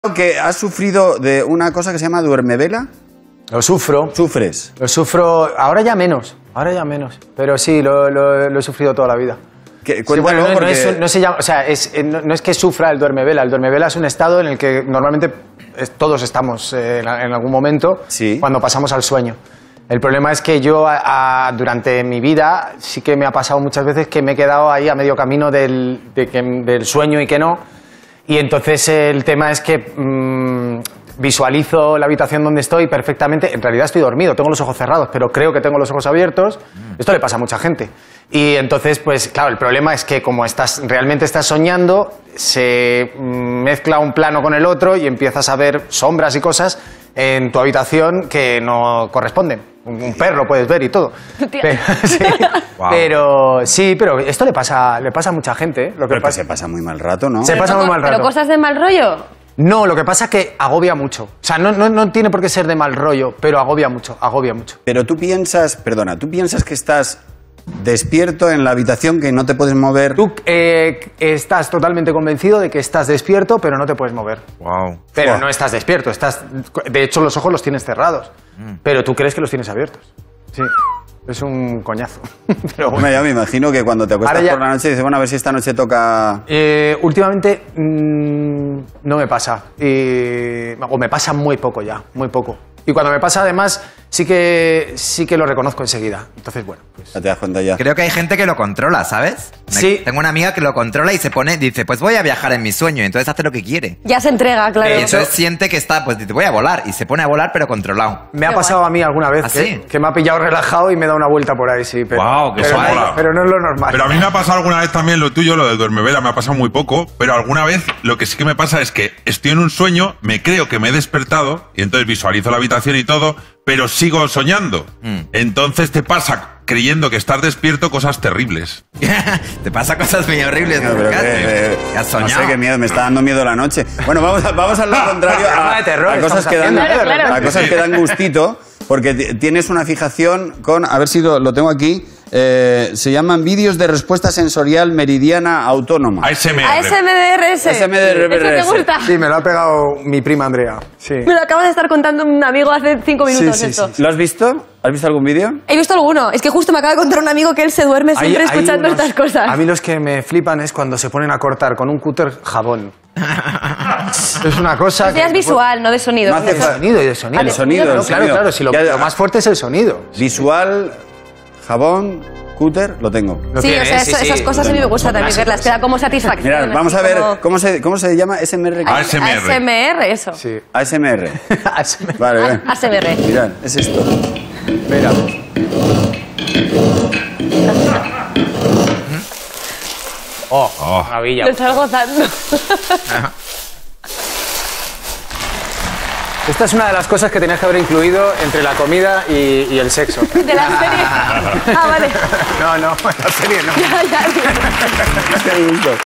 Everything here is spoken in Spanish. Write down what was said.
Que has sufrido de una cosa que se llama duermevela. Lo sufro. ¿Sufres? Lo sufro, ahora ya menos, pero sí, lo he sufrido toda la vida. Sí, bueno, porque... no se llama, o sea, no es que sufra el duermevela es un estado en el que normalmente todos estamos en algún momento cuando pasamos al sueño. El problema es que yo durante mi vida sí que me ha pasado muchas veces que me he quedado ahí a medio camino del sueño y que no. Y entonces el tema es que visualizo la habitación donde estoy perfectamente. En realidad estoy dormido, tengo los ojos cerrados, pero creo que tengo los ojos abiertos. Esto le pasa a mucha gente. Y entonces, pues claro, el problema es que como realmente estás soñando, se mezcla un plano con el otro y empiezas a ver sombras y cosas en tu habitación que no corresponden. Un perro puedes ver y todo. Pero, sí, wow. pero esto le pasa a mucha gente, ¿eh? Pero se pasa muy mal rato, ¿no? Se pasa muy mal rato. ¿Pero cosas de mal rollo? No, lo que pasa es que agobia mucho. O sea, no tiene por qué ser de mal rollo, pero agobia mucho. Pero tú piensas que estás despierto en la habitación, que no te puedes mover. Tú estás totalmente convencido de que estás despierto, pero no te puedes mover. Wow. Pero no estás despierto, de hecho los ojos los tienes cerrados, pero tú crees que los tienes abiertos. Sí. Es un coñazo. Pero bueno. Ya me imagino que cuando te acuestas por la noche dices, bueno, a ver si esta noche toca... Últimamente no me pasa. O me pasa muy poco ya, muy poco. Y cuando me pasa, además, sí que lo reconozco enseguida. Entonces, bueno, pues... Ya te das cuenta ya. Creo que hay gente que lo controla, ¿sabes? Sí. Tengo una amiga que lo controla y dice, pues voy a viajar en mi sueño. Y entonces hace lo que quiere. Ya se entrega, claro. Y entonces siente que está, pues dice, voy a volar. Y se pone a volar, pero controlado. Me ha pasado a mí alguna vez que me ha pillado relajado y me da una vuelta por ahí, sí. Pero, wow, que pero no es lo normal. Pero a mí me ha pasado alguna vez también lo tuyo, lo del duermevela, me ha pasado muy poco. Pero alguna vez lo que sí que me pasa es que estoy en un sueño, me creo que me he despertado y entonces visualizo la habitación y todo, pero sigo soñando. Entonces te pasa, creyendo que estás despierto, cosas terribles. Te pasa cosas muy horribles. No, ¿qué has soñado? No sé qué miedo, me está dando miedo la noche. Bueno, vamos al lado contrario a cosas que dan gustito, porque tienes una fijación con, a ver si lo tengo aquí, se llaman vídeos de respuesta sensorial meridiana autónoma. ASMR. ASMRS. ¿Eso te gusta? Sí, me lo ha pegado mi prima Andrea. Sí. Me lo acaba de estar contando un amigo hace 5 minutos esto. ¿Lo has visto? ¿Has visto algún vídeo? He visto alguno. Es que justo me acaba de contar un amigo que él se duerme siempre escuchando estas cosas. A mí los que me flipan es cuando se ponen a cortar con un cúter jabón. Es una cosa que... es visual, no de sonido. No, de sonido y de sonido. El sonido. Claro, si lo más fuerte es el sonido. Visual, jabón, cúter, lo tengo. Sí, o sea, esas cosas a mí me gusta también verlas, te da como satisfacción. Mirad, vamos a ver cómo se llama SMR. ASMR. ASMR, eso. Sí. ASMR. Vale, vale. ASMR. Mirad, es esto. Mira. Oh, maravilla. Lo estás gozando. Esta es una de las cosas que tenías que haber incluido entre la comida y el sexo. ¿De la serie? Ah, vale. No, la serie no. Ya.